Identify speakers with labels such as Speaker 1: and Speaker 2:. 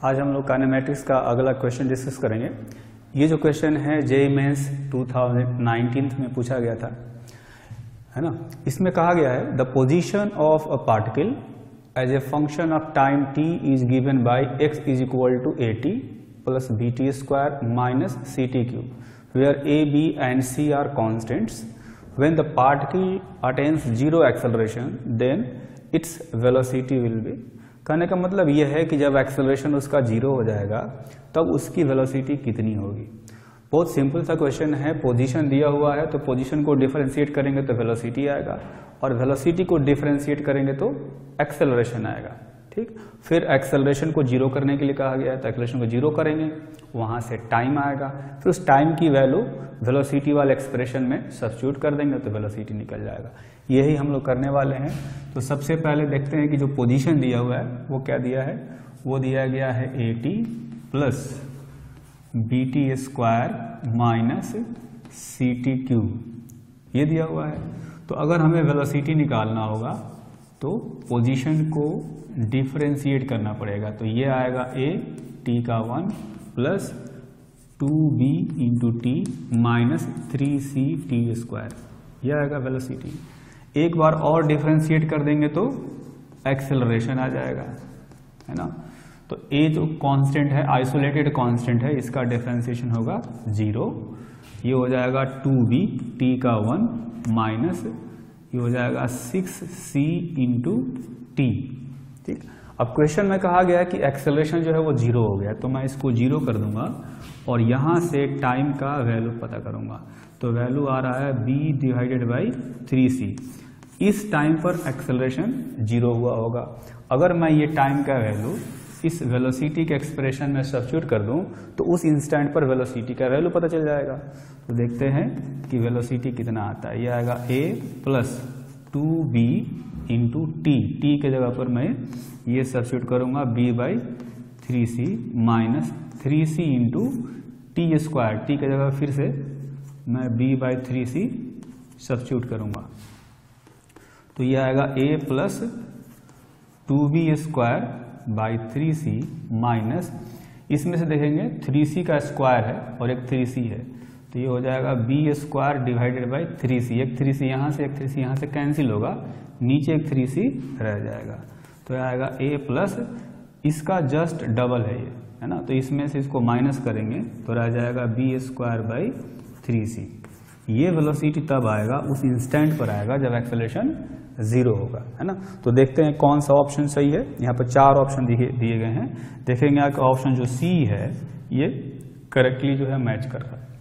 Speaker 1: आज हम लोग काइनेमैटिक्स का अगला क्वेश्चन डिस्कस करेंगे। ये जो क्वेश्चन है जेईई मेंस 2019 में पूछा गया था, है ना। इसमें कहा गया है the position of a particle as a function of time t is given by x is equal to at plus bt square minus ct cube where a, b and c are constants. When the particle attains zero acceleration then its velocity will be. कहने का मतलब यह है कि जब acceleration उसका zero हो जाएगा तब उसकी वेलोसिटी कितनी होगी। बहुत सिंपल सा क्वेश्चन है। पोजीशन दिया हुआ है तो पोजीशन को डिफरेंशिएट करेंगे तो वेलोसिटी आएगा, और वेलोसिटी को डिफरेंशिएट करेंगे तो एक्सेलरेशन आएगा। ठीक, फिर एक्सेलरेशन को जीरो करने के लिए कहा गया है तो एक्सेलरेशन को जीरो करेंगे, वहां से टाइम आएगा, फिर उस टाइम की वैल्यू वेलोसिटी वाले एक्सप्रेशन में सब्स्टिट्यूट कर देंगे तो वेलोसिटी निकल जाएगा। यही हम लोग करने वाले हैं। तो सबसे पहले देखते हैं कि जो पोजीशन दिया हुआ है वो क्या दिया है। वो दिया गया है at plus bt square minus ct cube, ये दिया हुआ है। तो अगर हमें वेलोसिटी निकालना होगा तो पोजीशन को डिफरेंशिएट करना पड़ेगा। तो ये आएगा a t का 1 plus 2b into t minus 3c t square, यह आएगा वेलोसिटी। एक बार और डिफरेंशिएट कर देंगे तो एक्सेलरेशन आ जाएगा, है ना। तो a जो कांस्टेंट है, आइसोलेटेड कांस्टेंट है, इसका डिफरेंशिएशन होगा 0। ये हो जाएगा 2b t का 1 माइनस ये हो जाएगा 6c इंटू टी। ठीक, अब क्वेश्चन में कहा गया है कि एक्सेलरेशन जो है वो 0 हो गया, तो मैं इसको 0 कर दूंगा और यहां से टाइम का वैल्यू पता करूंगा। तो वैल्यू आ रहा है b डिवाइडेड बाई 3c। इस टाइम पर एक्सेलरेशन 0 हुआ होगा। अगर मैं ये टाइम का वैल्यू इस वेलोसिटी के एक्सप्रेशन में सब्स्टिट्यूट कर दूं तो उस इंस्टेंट पर वेलोसिटी का वैल्यू पता चल जाएगा। तो देखते हैं कि वेलोसिटी कितना आता है। ये आएगा a plus 2b into t, t के जगह पर मैं ये सब्स्टिट्यूट करूंगा b by 3c minus 3c into t square, t के जगह फिर से मैं b बाई 3c सब्स्टिट्यूट करूंगा। तो ये आएगा a plus 2b square by 3c minus, इसमें से देखेंगे 3c का स्क्वायर है और एक 3c है, तो ये हो जाएगा b square divided by 3c। एक 3c यहाँ से एक 3c यहाँ से कैंसिल होगा, नीचे एक 3c रह जाएगा। तो ये आएगा a प्लस इसका जस्ट डबल है ये, है ना। तो इसमें से इसको माइनस करेंगे तो रह जाएगा b स्क्वायर बाई 3c। ये वेलोसिटी तब आएगा, उस इंस्टेंट पर आएगा जब एक्सेलरेशन 0 होगा, है ना। तो देखते हैं कौन सा ऑप्शन सही है। यहाँ पर 4 ऑप्शन दिए गए हैं। देखेंगे कि ऑप्शन जो सी है ये करेक्टली जो है मैच कर रहा है।